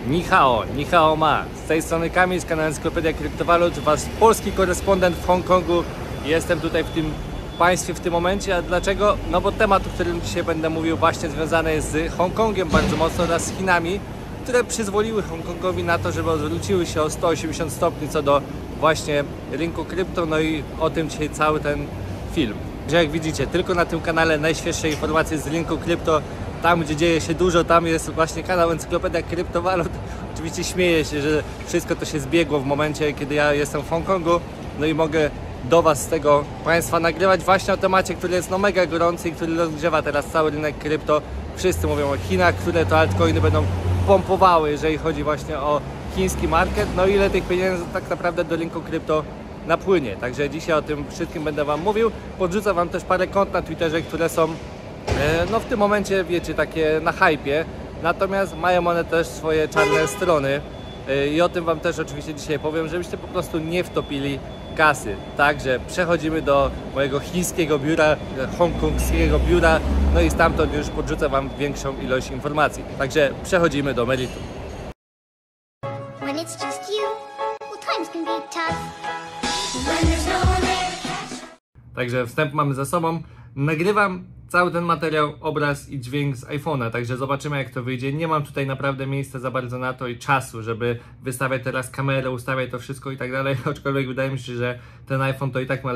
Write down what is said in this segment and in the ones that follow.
Ni hao ma. Z tej strony Kamil z kanału Encyklopedia Kryptowalut, wasz polski korespondent w Hongkongu. Jestem tutaj w tym państwie w tym momencie, a dlaczego? No bo temat, o którym dzisiaj będę mówił, właśnie związany jest z Hongkongiem bardzo mocno oraz z Chinami, które przyzwoliły Hongkongowi na to, żeby odwróciły się o 180 stopni co do właśnie rynku krypto, no i o tym dzisiaj cały ten film. Że jak widzicie, tylko na tym kanale najświeższe informacje z rynku krypto, tam gdzie dzieje się dużo, tam jest właśnie kanał Encyklopedia Kryptowalut. Oczywiście śmieję się, że wszystko to się zbiegło w momencie, kiedy ja jestem w Hongkongu, no i mogę do Was z tego państwa nagrywać właśnie o temacie, który jest no mega gorący i który rozgrzewa teraz cały rynek krypto. Wszyscy mówią o Chinach, które to altcoiny będą pompowały, jeżeli chodzi właśnie o chiński market, no ile tych pieniędzy tak naprawdę do rynku krypto napłynie. Także dzisiaj o tym wszystkim będę Wam mówił. Podrzucam Wam też parę kont na Twitterze, które są no w tym momencie, wiecie, takie na hypie, natomiast mają one też swoje czarne strony i o tym Wam też oczywiście dzisiaj powiem, żebyście po prostu nie wtopili kasy. Także przechodzimy do mojego chińskiego biura, hongkongskiego biura, no i stamtąd już podrzucę Wam większą ilość informacji. Także przechodzimy do meritum. Także wstęp mamy za sobą. Nagrywam cały ten materiał, obraz i dźwięk z iPhone'a, także zobaczymy jak to wyjdzie. Nie mam tutaj naprawdę miejsca za bardzo na to i czasu, żeby wystawiać teraz kamerę, ustawiać to wszystko i tak dalej, aczkolwiek wydaje mi się, że ten iPhone to i tak ma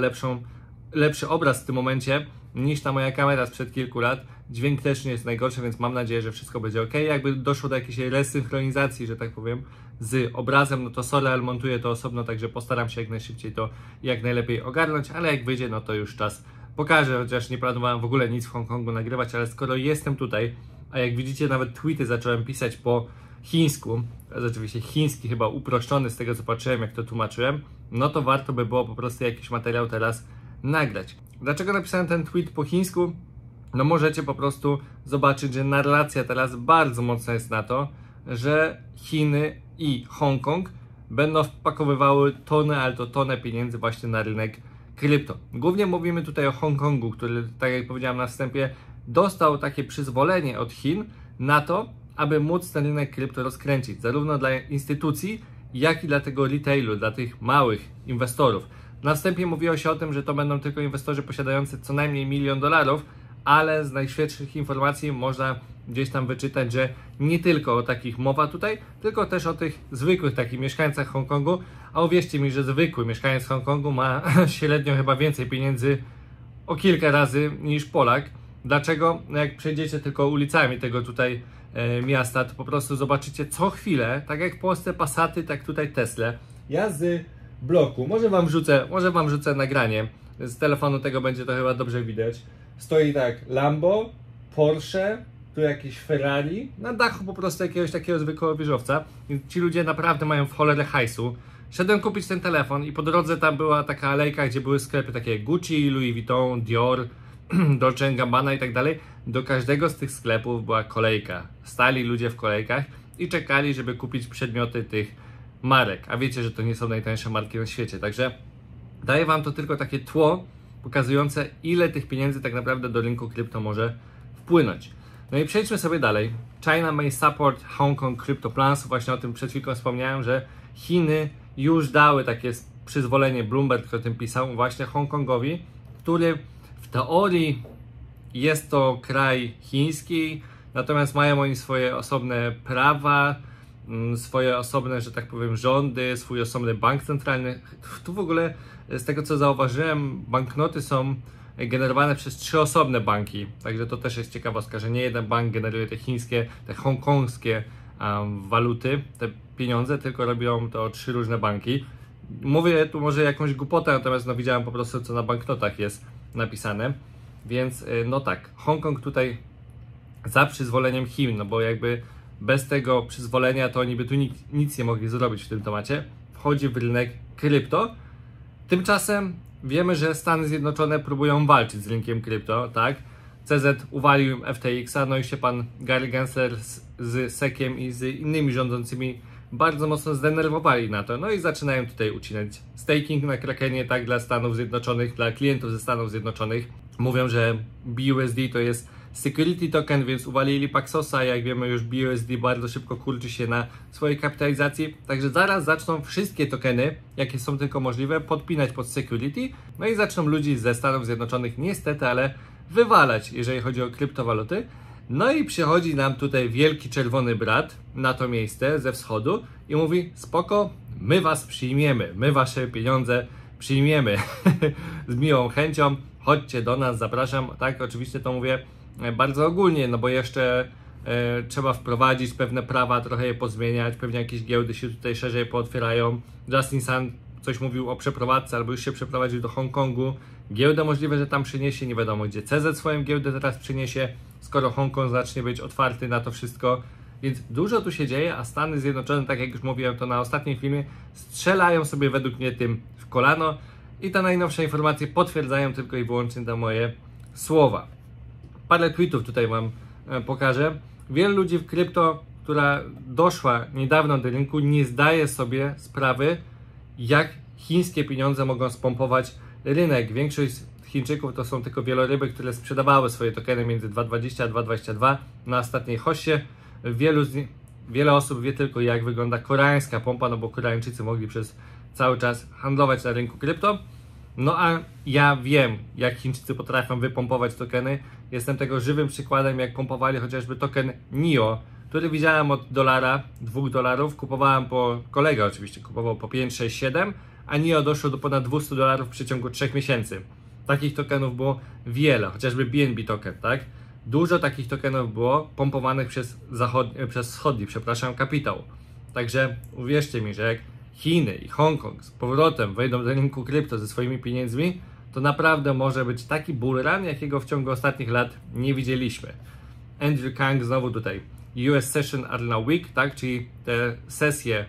lepszy obraz w tym momencie niż ta moja kamera sprzed kilku lat. Dźwięk też nie jest najgorszy, więc mam nadzieję, że wszystko będzie ok. Jakby doszło do jakiejś resynchronizacji, że tak powiem, z obrazem, no to sorry, ale montuję to osobno, także postaram się jak najszybciej to jak najlepiej ogarnąć, ale jak wyjdzie, no to już czas pokażę, chociaż nie planowałem w ogóle nic w Hongkongu nagrywać, ale skoro jestem tutaj, a jak widzicie nawet tweety zacząłem pisać po chińsku, to jest oczywiście chiński chyba uproszczony z tego co patrzyłem, jak to tłumaczyłem, no to warto by było po prostu jakiś materiał teraz nagrać. Dlaczego napisałem ten tweet po chińsku? No możecie po prostu zobaczyć, że narracja teraz bardzo mocna jest na to, że Chiny i Hongkong będą wpakowywały tony, ale to tonę pieniędzy właśnie na rynek krypto. Głównie mówimy tutaj o Hongkongu, który, tak jak powiedziałem na wstępie, dostał takie przyzwolenie od Chin na to, aby móc ten rynek krypto rozkręcić, zarówno dla instytucji, jak i dla tego retailu, dla tych małych inwestorów. Na wstępie mówiło się o tym, że to będą tylko inwestorzy posiadający co najmniej $1 000 000, ale z najświeższych informacji można gdzieś tam wyczytać, że nie tylko o takich mowa tutaj, tylko też o tych zwykłych takich mieszkańcach Hongkongu, a uwierzcie mi, że zwykły mieszkaniec Hongkongu ma średnio chyba więcej pieniędzy o kilka razy niż Polak. Dlaczego? No jak przejdziecie tylko ulicami tego tutaj miasta, to po prostu zobaczycie co chwilę, tak jak w Polsce Passaty, tak tutaj Tesla. Ja z bloku, może wam wrzucę nagranie, z telefonu tego będzie to chyba dobrze widać. Stoi tak Lambo, Porsche, tu jakieś Ferrari, na dachu po prostu jakiegoś takiego zwykłego wieżowca. I ci ludzie naprawdę mają w cholerę hajsu. Szedłem kupić ten telefon i po drodze tam była taka alejka, gdzie były sklepy takie Gucci, Louis Vuitton, Dior, Dolce & Gabbana i tak dalej. Do każdego z tych sklepów była kolejka. Stali ludzie w kolejkach i czekali, żeby kupić przedmioty tych marek. A wiecie, że to nie są najtańsze marki na świecie. Także daję wam to tylko takie tło pokazujące, ile tych pieniędzy tak naprawdę do rynku krypto może wpłynąć. No i przejdźmy sobie dalej. China may support Hong Kong crypto plans. Właśnie o tym przed chwilką wspomniałem, że Chiny już dały takie przyzwolenie, Bloomberg o tym pisał, właśnie Hongkongowi, który w teorii jest to kraj chiński, natomiast mają oni swoje osobne prawa, swoje osobne, że tak powiem, rządy, swój osobny bank centralny. Tu w ogóle z tego co zauważyłem, banknoty są generowane przez 3 osobne banki, także to też jest ciekawostka, że nie jeden bank generuje te chińskie, te hongkongskie waluty, te pieniądze, tylko robią to 3 różne banki. Mówię tu może jakąś głupotę, natomiast no widziałem po prostu co na banknotach jest napisane, więc no tak, Hongkong tutaj za przyzwoleniem Chin, no bo jakby bez tego przyzwolenia to oni by tu nic nie mogli zrobić w tym temacie, wchodzi w rynek krypto. Tymczasem wiemy, że Stany Zjednoczone próbują walczyć z rynkiem krypto, tak? CZ uwalił FTX-a, no i się pan Gary Gensler z SEC-iem i z innymi rządzącymi bardzo mocno zdenerwowali na to, no i zaczynają tutaj ucinać staking na Krakenie, tak, dla Stanów Zjednoczonych, dla klientów ze Stanów Zjednoczonych. Mówią, że BUSD to jest security token, więc uwalili Paxosa. Jak wiemy, już BUSD bardzo szybko kurczy się na swojej kapitalizacji. Także zaraz zaczną wszystkie tokeny, jakie są tylko możliwe, podpinać pod security. No i zaczną ludzi ze Stanów Zjednoczonych niestety, ale wywalać, jeżeli chodzi o kryptowaluty. No i przychodzi nam tutaj wielki czerwony brat na to miejsce ze wschodu i mówi: spoko, my was przyjmiemy, my wasze pieniądze przyjmiemy z miłą chęcią, chodźcie do nas, zapraszam. Tak, oczywiście to mówię bardzo ogólnie, no bo jeszcze trzeba wprowadzić pewne prawa, trochę je pozmieniać, pewnie jakieś giełdy się tutaj szerzej pootwierają. Justin Sun coś mówił o przeprowadzce, albo już się przeprowadził do Hongkongu. Giełdę możliwe, że tam przyniesie, nie wiadomo gdzie CZ swoją giełdę teraz przyniesie, skoro Hongkong zacznie być otwarty na to wszystko. Więc dużo tu się dzieje, a Stany Zjednoczone, tak jak już mówiłem to na ostatnim filmie, strzelają sobie według mnie tym w kolano i te najnowsze informacje potwierdzają tylko i wyłącznie te moje słowa. Parę tweetów tutaj wam pokażę. Wielu ludzi w krypto, która doszła niedawno do rynku, nie zdaje sobie sprawy, jak chińskie pieniądze mogą spompować rynek. Większość Chińczyków to są tylko wieloryby, które sprzedawały swoje tokeny między 2,20 a 2,22 na ostatniej hossie. Wiele osób wie tylko, jak wygląda koreańska pompa, no bo Koreańczycy mogli przez cały czas handlować na rynku krypto. No a ja wiem, jak Chińczycy potrafią wypompować tokeny. Jestem tego żywym przykładem, jak pompowali chociażby token NIO, który widziałem od $2, $2. Kupowałem kolega oczywiście kupował po 5, 6, 7, a NIO doszło do ponad $200 w przeciągu 3 miesięcy. Takich tokenów było wiele, chociażby BNB token, tak? Dużo takich tokenów było pompowanych przez wschodni, kapitał. Także uwierzcie mi, że jak Chiny i Hongkong z powrotem wejdą do rynku krypto ze swoimi pieniędzmi, to naprawdę może być taki bull run, jakiego w ciągu ostatnich lat nie widzieliśmy. Andrew Kang znowu tutaj. US session are now weak, tak? Czyli te sesje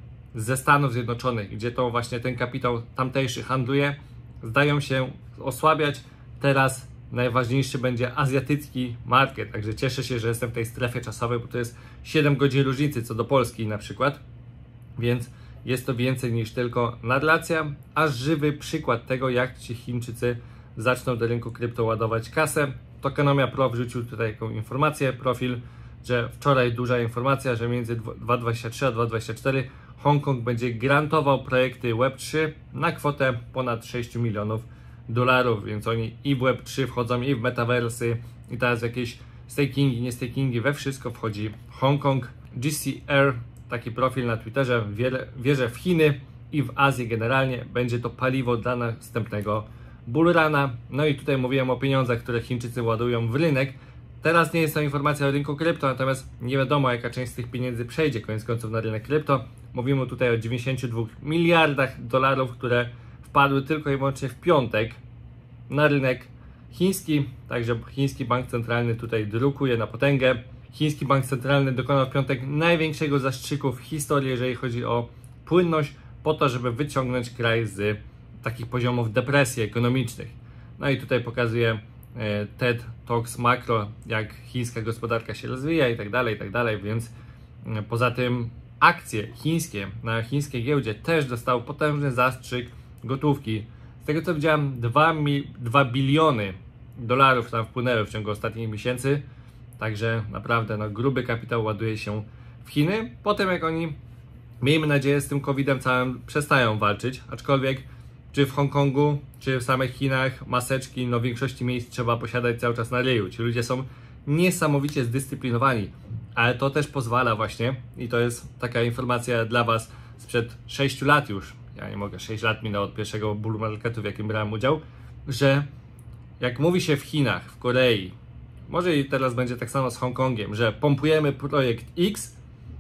ze Stanów Zjednoczonych, gdzie to właśnie ten kapitał tamtejszy handluje, zdają się osłabiać. Teraz najważniejszy będzie azjatycki market, także cieszę się, że jestem w tej strefie czasowej, bo to jest 7 godzin różnicy co do Polski na przykład, więc jest to więcej niż tylko narracja, a żywy przykład tego, jak ci Chińczycy zaczną do rynku krypto ładować kasę. Tokenomia Pro wrzucił tutaj taką informację, profil, że wczoraj duża informacja, że między 2,23 a 2,24 Hongkong będzie grantował projekty Web3 na kwotę ponad $6 milionów, więc oni i w Web3 wchodzą, i w metaversy, i teraz jakieś stakingi, nie stakingi, we wszystko wchodzi Hongkong. GCR, taki profil na Twitterze, wierzę w Chiny i w Azję generalnie, będzie to paliwo dla następnego bullruna. No i tutaj mówiłem o pieniądzach, które Chińczycy ładują w rynek. Teraz nie jest to informacja o rynku krypto, natomiast nie wiadomo, jaka część z tych pieniędzy przejdzie koniec końców na rynek krypto. Mówimy tutaj o 92 miliardach dolarów, które wpadły tylko i wyłącznie w piątek na rynek chiński. Także chiński bank centralny tutaj drukuje na potęgę. Chiński bank centralny dokonał w piątek największego zastrzyku w historii, jeżeli chodzi o płynność, po to, żeby wyciągnąć kraj z takich poziomów depresji ekonomicznych. No i tutaj pokazuje TED Talks Macro, jak chińska gospodarka się rozwija i tak dalej, więc poza tym akcje chińskie na chińskiej giełdzie też dostały potężny zastrzyk gotówki. Z tego co widziałem, 2 biliony dolarów tam wpłynęły w ciągu ostatnich miesięcy, także naprawdę gruby kapitał ładuje się w Chiny. Potem jak oni, miejmy nadzieję, z tym COVID-em całym przestają walczyć, aczkolwiek czy w Hongkongu, czy w samych Chinach maseczki, w większości miejsc trzeba posiadać cały czas na ryju. Ci ludzie są niesamowicie zdyscyplinowani, ale to też pozwala właśnie, i to jest taka informacja dla Was sprzed 6 lat już, ja nie mogę, 6 lat minęło od pierwszego bull marketu, w jakim brałem udział, że jak mówi się w Chinach, w Korei, może i teraz będzie tak samo z Hongkongiem, że pompujemy projekt X,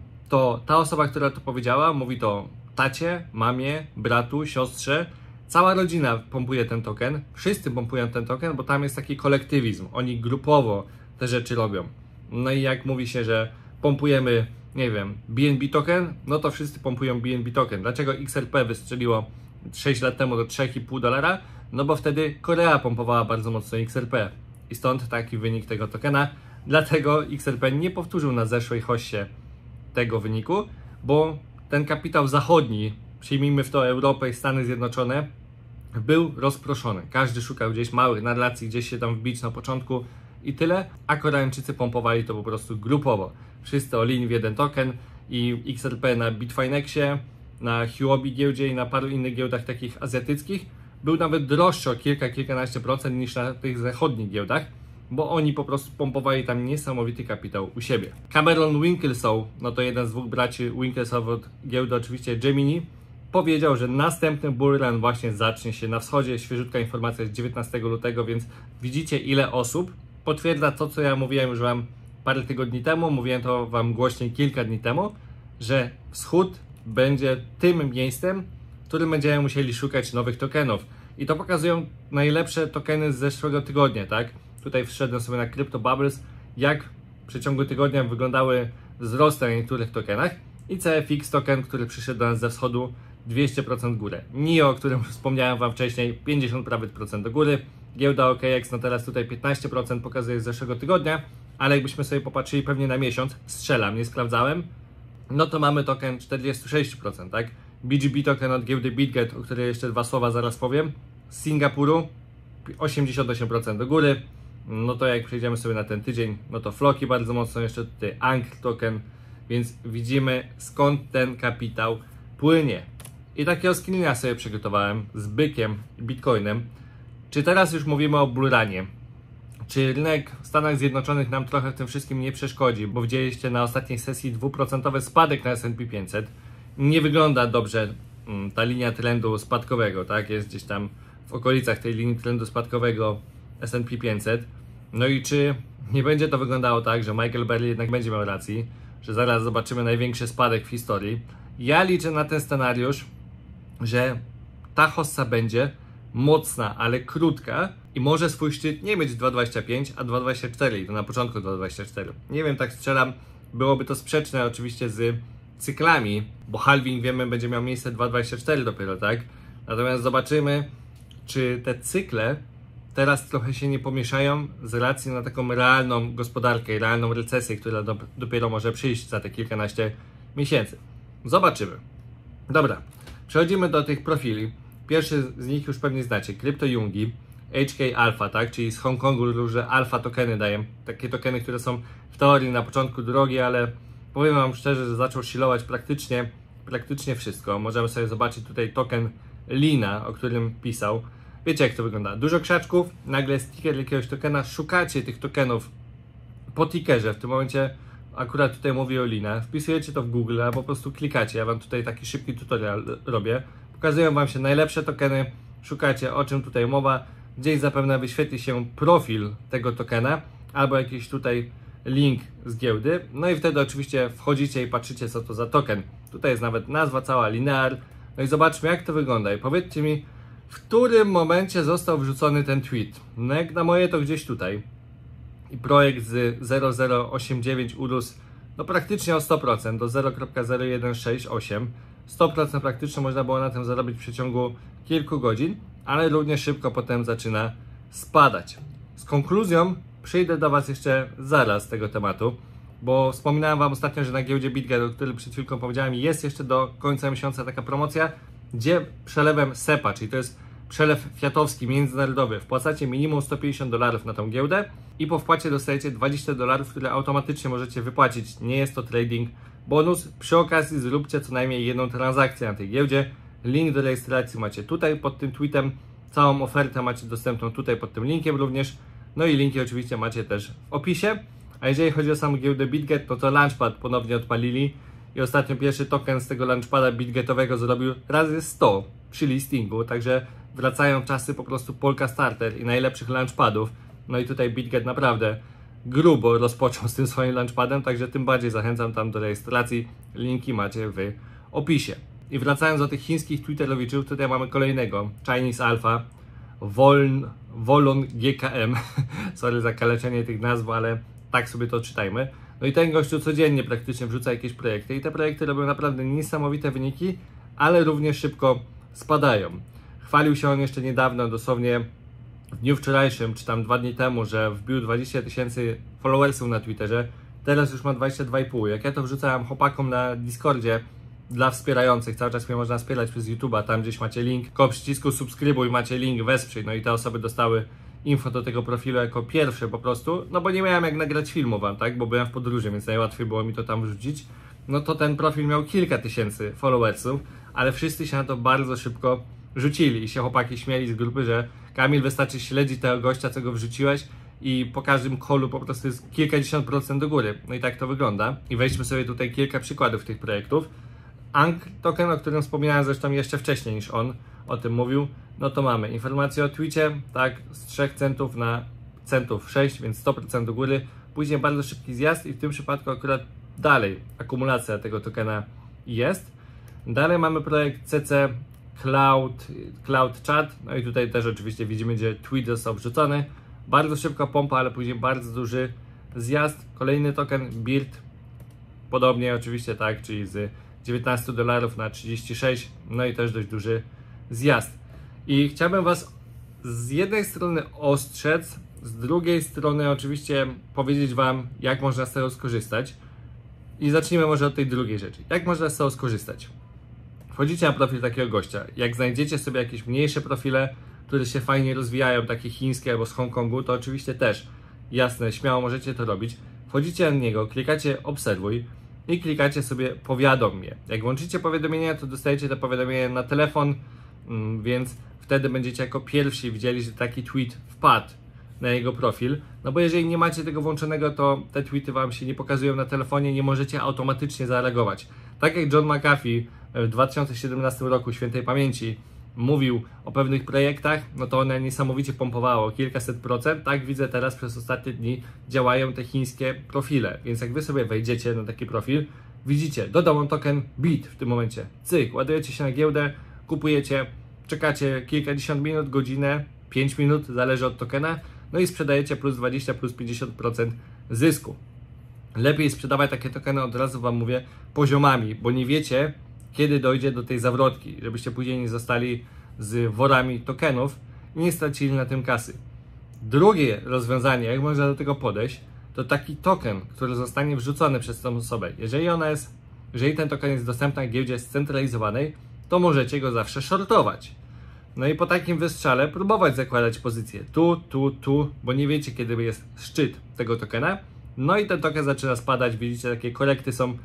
to ta osoba, która to powiedziała, mówi to tacie, mamie, bratu, siostrze, cała rodzina pompuje ten token, wszyscy pompują ten token, bo tam jest taki kolektywizm, oni grupowo te rzeczy robią. No i jak mówi się, że pompujemy, nie wiem, BNB token, no to wszyscy pompują BNB token. Dlaczego XRP wystrzeliło 6 lat temu do $3,5? No bo wtedy Korea pompowała bardzo mocno XRP i stąd taki wynik tego tokena. Dlatego XRP nie powtórzył na zeszłej hossie tego wyniku, bo ten kapitał zachodni, przyjmijmy w to Europę i Stany Zjednoczone, był rozproszony. Każdy szukał gdzieś małych narracji, gdzieś się tam wbić na początku i tyle, a Koreańczycy pompowali to po prostu grupowo. Wszyscy all-in w jeden token i XRP na Bitfinexie, na Huobi giełdzie i na paru innych giełdach takich azjatyckich był nawet droższy o kilkanaście procent niż na tych zachodnich giełdach, bo oni po prostu pompowali tam niesamowity kapitał u siebie. Cameron Winkleson, no to jeden z dwóch braci Winkleson od giełdy oczywiście Gemini, powiedział, że następny bullrun właśnie zacznie się na wschodzie. Świeżutka informacja jest 19 lutego, więc widzicie ile osób potwierdza to, co ja mówiłem już wam parę tygodni temu, mówiłem to wam głośniej kilka dni temu, że wschód będzie tym miejscem, w którym będziemy musieli szukać nowych tokenów. I to pokazują najlepsze tokeny z zeszłego tygodnia, tak? Tutaj wszedłem sobie na Crypto Bubbles, jak w przeciągu tygodnia wyglądały wzrosty na niektórych tokenach i CFX token, który przyszedł do nas ze wschodu, 200% górę. NIO, o którym wspomniałem wam wcześniej, 50 prawie procent do góry. Giełda OKX, no teraz tutaj 15% pokazuje z zeszłego tygodnia, ale jakbyśmy sobie popatrzyli pewnie na miesiąc, strzelam, nie sprawdzałem, no to mamy token 46%, tak? BGB token od giełdy BitGet, o której jeszcze dwa słowa zaraz powiem, z Singapuru 88% do góry. No to jak przejdziemy sobie na ten tydzień, no to Floki bardzo mocno, jeszcze tutaj Anchor token, więc widzimy skąd ten kapitał płynie. I takiego screena sobie przygotowałem z Bykiem i Bitcoinem. Czy teraz już mówimy o bullrunie? Czy rynek w Stanach Zjednoczonych nam trochę w tym wszystkim nie przeszkodzi? Bo widzieliście na ostatniej sesji 2% spadek na S&P 500. Nie wygląda dobrze ta linia trendu spadkowego, tak? Jest gdzieś tam w okolicach tej linii trendu spadkowego S&P 500. No i czy nie będzie to wyglądało tak, że Michael Burry jednak będzie miał racji, że zaraz zobaczymy największy spadek w historii? Ja liczę na ten scenariusz, że ta hossa będzie mocna, ale krótka i może swój szczyt nie mieć 2,25, a 2,24 i to na początku 2,24. Nie wiem, tak strzelam, byłoby to sprzeczne oczywiście z cyklami, bo halving wiemy będzie miał miejsce 2,24 dopiero, tak? Natomiast zobaczymy, czy te cykle teraz trochę się nie pomieszają z racji na taką realną gospodarkę i realną recesję, która dopiero może przyjść za te kilkanaście miesięcy. Zobaczymy. Dobra, przechodzimy do tych profili. Pierwszy z nich już pewnie znacie, CryptoJungi, HK Alpha, tak? Czyli z Hongkongu różne alfa tokeny dają. Takie tokeny, które są w teorii na początku drogie, ale powiem wam szczerze, że zaczął silować praktycznie wszystko. Możemy sobie zobaczyć tutaj token Lina, o którym pisał. Wiecie jak to wygląda? Dużo krzaczków, nagle jest ticker jakiegoś tokena, szukacie tych tokenów po tickerze. W tym momencie akurat tutaj mówię o Lina. Wpisujecie to w Google, a po prostu klikacie. Ja wam tutaj taki szybki tutorial robię. Pokazują wam się najlepsze tokeny, szukacie o czym tutaj mowa. Gdzieś zapewne wyświetli się profil tego tokena albo jakiś tutaj link z giełdy. No i wtedy oczywiście wchodzicie i patrzycie co to za token. Tutaj jest nawet nazwa cała, Linear. No i zobaczmy jak to wygląda i powiedzcie mi, w którym momencie został wrzucony ten tweet. No jak na moje to gdzieś tutaj. I projekt z 0089 urósł no praktycznie o 100% do 0,0168. 100% praktycznie można było na tym zarobić w przeciągu kilku godzin, ale również szybko potem zaczyna spadać. Z konkluzją przyjdę do was jeszcze zaraz z tego tematu, bo wspominałem wam ostatnio, że na giełdzie BitGet, o którym przed chwilką powiedziałem, jest jeszcze do końca miesiąca taka promocja, gdzie przelewem SEPA, czyli to jest przelew fiatowski, międzynarodowy, wpłacacie minimum $150 na tą giełdę i po wpłacie dostajecie $20, które automatycznie możecie wypłacić. Nie jest to trading bonus. Przy okazji zróbcie co najmniej jedną transakcję na tej giełdzie. Link do rejestracji macie tutaj pod tym tweetem. Całą ofertę macie dostępną tutaj pod tym linkiem również. No i linki oczywiście macie też w opisie. A jeżeli chodzi o samą giełdę BitGet, to Launchpad ponownie odpalili i ostatnio pierwszy token z tego Launchpada BitGetowego zrobił razy 100 przy listingu, także wracają czasy po prostu Polka Starter i najlepszych Launchpadów. No i tutaj BitGet naprawdę grubo rozpoczął z tym swoim Launchpadem, także tym bardziej zachęcam tam do rejestracji. Linki macie w opisie. I wracając do tych chińskich Twitterowiczów, tutaj mamy kolejnego Chinese Alpha, Wolon GKM. Sorry za kaleczenie tych nazw, ale tak sobie to czytajmy. No i ten gościu codziennie praktycznie wrzuca jakieś projekty i te projekty robią naprawdę niesamowite wyniki, ale również szybko spadają. Chwalił się on jeszcze niedawno, dosłownie w dniu wczorajszym, czy tam 2 dni temu, że wbił 20 000 followersów na Twitterze, teraz już ma 22,5. Jak ja to wrzucałem chłopakom na Discordzie dla wspierających, cały czas mnie można wspierać przez YouTube'a, tam gdzieś macie link, koło przycisku subskrybuj macie link wesprzyj, no i te osoby dostały info do tego profilu jako pierwsze po prostu, no bo nie miałem jak nagrać filmu wam, tak, bo byłem w podróży, więc najłatwiej było mi to tam wrzucić. No to ten profil miał kilka tysięcy followersów, ale wszyscy się na to bardzo szybko rzucili i się chłopaki śmieli z grupy, że Kamil, wystarczy śledzić tego gościa, co go wrzuciłeś i po każdym callu po prostu jest kilkadziesiąt procent do góry. No i tak to wygląda. I weźmy sobie tutaj kilka przykładów tych projektów. Ankh token, o którym wspomniałem zresztą jeszcze wcześniej niż on o tym mówił, no to mamy informację o Twitchie, tak, z 3 centów na centów 6, więc 100% do góry. Później bardzo szybki zjazd i w tym przypadku akurat dalej akumulacja tego tokena jest. Dalej mamy projekt CC Cloud Chat, no i tutaj też oczywiście widzimy, gdzie tweet został wrzucony. Bardzo szybka pompa, ale później bardzo duży zjazd. Kolejny token BIRT, podobnie oczywiście tak, czyli z $19 na 36, no i też dość duży zjazd. I chciałbym was z jednej strony ostrzec, z drugiej strony oczywiście powiedzieć wam, jak można z tego skorzystać. I zacznijmy może od tej drugiej rzeczy. Jak można z tego skorzystać? Wchodzicie na profil takiego gościa. Jak znajdziecie sobie jakieś mniejsze profile, które się fajnie rozwijają, takie chińskie albo z Hongkongu, to oczywiście też, jasne, śmiało możecie to robić. Wchodzicie na niego, klikacie obserwuj i klikacie sobie powiadom mnie. Jak włączycie powiadomienia, to dostajecie te powiadomienia na telefon, więc wtedy będziecie jako pierwsi widzieli, że taki tweet wpadł na jego profil. No bo jeżeli nie macie tego włączonego, to te tweety wam się nie pokazują na telefonie, nie możecie automatycznie zareagować. Tak jak John McAfee w 2017 roku świętej pamięci mówił o pewnych projektach, no to one niesamowicie pompowało, kilkaset procent. Tak widzę teraz przez ostatnie dni działają te chińskie profile. Więc jak wy sobie wejdziecie na taki profil, widzicie, dodał on token BIT w tym momencie. Cyk, ładujecie się na giełdę, kupujecie, czekacie kilkadziesiąt minut, godzinę, 5 minut, zależy od tokena, no i sprzedajecie plus 20, plus 50% zysku. Lepiej sprzedawać takie tokeny, od razu wam mówię, poziomami, bo nie wiecie, kiedy dojdzie do tej zawrotki, żebyście później nie zostali z worami tokenów i nie stracili na tym kasy. Drugie rozwiązanie, jak można do tego podejść, to taki token, który zostanie wrzucony przez tą osobę. Jeżeli ten token jest dostępny na giełdzie scentralizowanej, to możecie go zawsze shortować. No i po takim wystrzale próbować zakładać pozycję tu, bo nie wiecie, kiedy jest szczyt tego tokena. No i ten token zaczyna spadać, widzicie, takie korekty są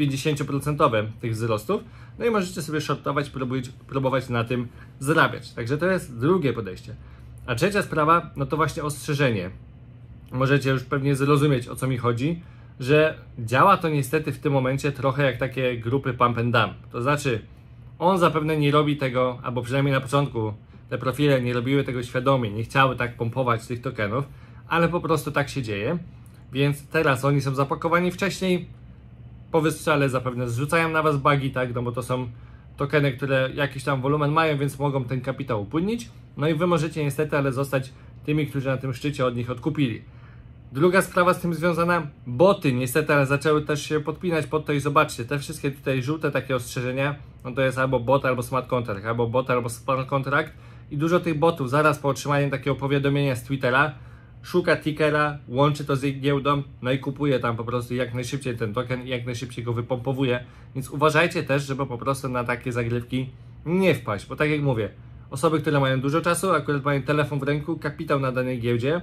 50% tych wzrostów. No i możecie sobie shortować, próbować na tym zarabiać. Także to jest drugie podejście. A trzecia sprawa, no to właśnie ostrzeżenie. Możecie już pewnie zrozumieć, o co mi chodzi, że działa to niestety w tym momencie trochę jak takie grupy pump and dump. To znaczy, on zapewne nie robi tego, albo przynajmniej na początku te profile nie robiły tego świadomie, nie chciały tak pompować tych tokenów, ale po prostu tak się dzieje. Więc teraz oni są zapakowani wcześniej, po wystrzale zapewne zrzucają na was bugi, tak, no bo to są tokeny, które jakiś tam wolumen mają, więc mogą ten kapitał upłynnić. No i wy możecie niestety, ale zostać tymi, którzy na tym szczycie od nich odkupili. Druga sprawa z tym związana, boty niestety, ale zaczęły też się podpinać pod to i zobaczcie, te wszystkie tutaj żółte takie ostrzeżenia, no to jest albo bot, albo smart contract, albo bot, albo smart contract i dużo tych botów zaraz po otrzymaniu takiego powiadomienia z Twittera szuka tickera, łączy to z ich giełdą, no i kupuje tam po prostu jak najszybciej ten token i jak najszybciej go wypompowuje, więc uważajcie też, żeby po prostu na takie zagrywki nie wpaść, bo tak jak mówię, osoby, które mają dużo czasu, akurat mają telefon w ręku, kapitał na danej giełdzie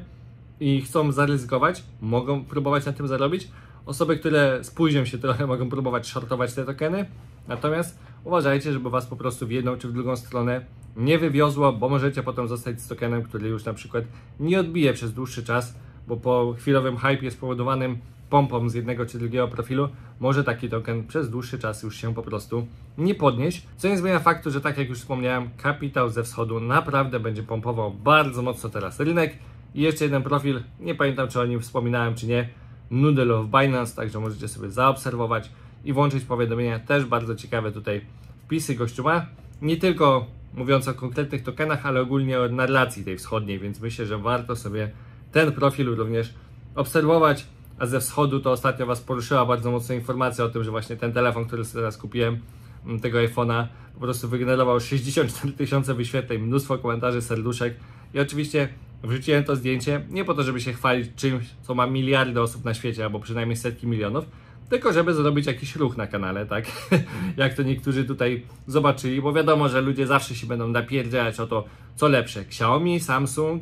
i chcą zaryzykować, mogą próbować na tym zarobić. Osoby, które spóźnią się trochę, mogą próbować shortować te tokeny, natomiast uważajcie, żeby was po prostu w jedną czy w drugą stronę nie wywiozło, bo możecie potem zostać z tokenem, który już na przykład nie odbije przez dłuższy czas, bo po chwilowym hypie spowodowanym pompą z jednego czy drugiego profilu może taki token przez dłuższy czas już się po prostu nie podnieść, co nie zmienia faktu, że tak jak już wspomniałem, kapitał ze wschodu naprawdę będzie pompował bardzo mocno teraz rynek. I jeszcze jeden profil, nie pamiętam czy o nim wspominałem czy nie, Noodle of Binance, także możecie sobie zaobserwować i włączyć powiadomienia, też bardzo ciekawe tutaj wpisy gościu ma, nie tylko mówiąc o konkretnych tokenach, ale ogólnie o narracji tej wschodniej, więc myślę, że warto sobie ten profil również obserwować, a ze wschodu to ostatnio was poruszyła bardzo mocno informacja o tym, że właśnie ten telefon, który sobie teraz kupiłem, tego iPhone'a, po prostu wygenerował 64 000 wyświetleń, mnóstwo komentarzy, serduszek i oczywiście wrzuciłem to zdjęcie nie po to, żeby się chwalić czymś, co ma miliardy osób na świecie, albo przynajmniej setki milionów, tylko żeby zrobić jakiś ruch na kanale, tak? Jak to niektórzy tutaj zobaczyli, bo wiadomo, że ludzie zawsze się będą napierdzielać o to, co lepsze, Xiaomi, Samsung,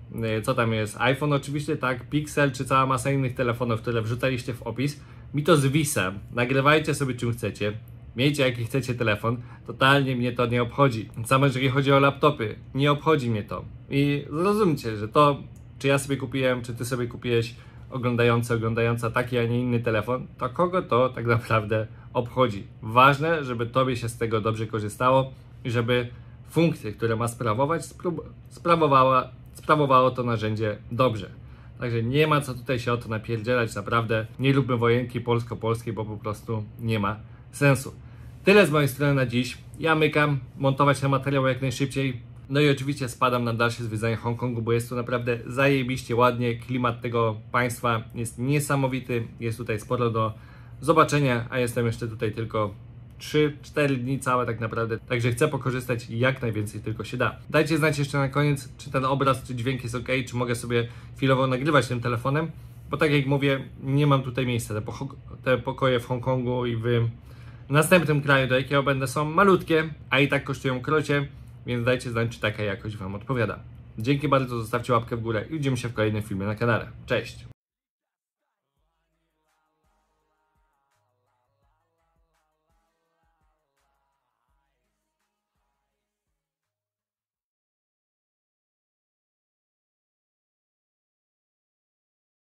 co tam jest, iPhone oczywiście, tak, Pixel czy cała masa innych telefonów, które wrzucaliście w opis, mi to zwisa. Nagrywajcie sobie czym chcecie, miejcie jaki chcecie telefon, totalnie mnie to nie obchodzi. Samo jeżeli chodzi o laptopy, nie obchodzi mnie to. I zrozumcie, że to, czy ja sobie kupiłem, czy ty sobie kupiłeś, oglądająca taki, a nie inny telefon, to kogo to tak naprawdę obchodzi. Ważne, żeby tobie się z tego dobrze korzystało i żeby funkcje, które ma sprawować, sprawowało to narzędzie dobrze. Także nie ma co tutaj się o to napierdzielać, naprawdę nie lubmy wojenki polsko-polskiej, bo po prostu nie ma sensu. Tyle z mojej strony na dziś. Ja mykam, montować ten materiał jak najszybciej. No i oczywiście spadam na dalsze zwiedzanie Hongkongu, bo jest tu naprawdę zajebiście ładnie. Klimat tego państwa jest niesamowity. Jest tutaj sporo do zobaczenia, a jestem jeszcze tutaj tylko 3-4 dni całe tak naprawdę. Także chcę pokorzystać jak najwięcej tylko się da. Dajcie znać jeszcze na koniec, czy ten obraz, czy dźwięk jest ok, czy mogę sobie chwilowo nagrywać tym telefonem. Bo tak jak mówię, nie mam tutaj miejsca. Te pokoje w Hongkongu i w następnym kraju, do jakiego będę, są malutkie, a i tak kosztują krocie. Więc dajcie znać, czy taka jakość wam odpowiada. Dzięki bardzo, zostawcie łapkę w górę i widzimy się w kolejnym filmie na kanale. Cześć!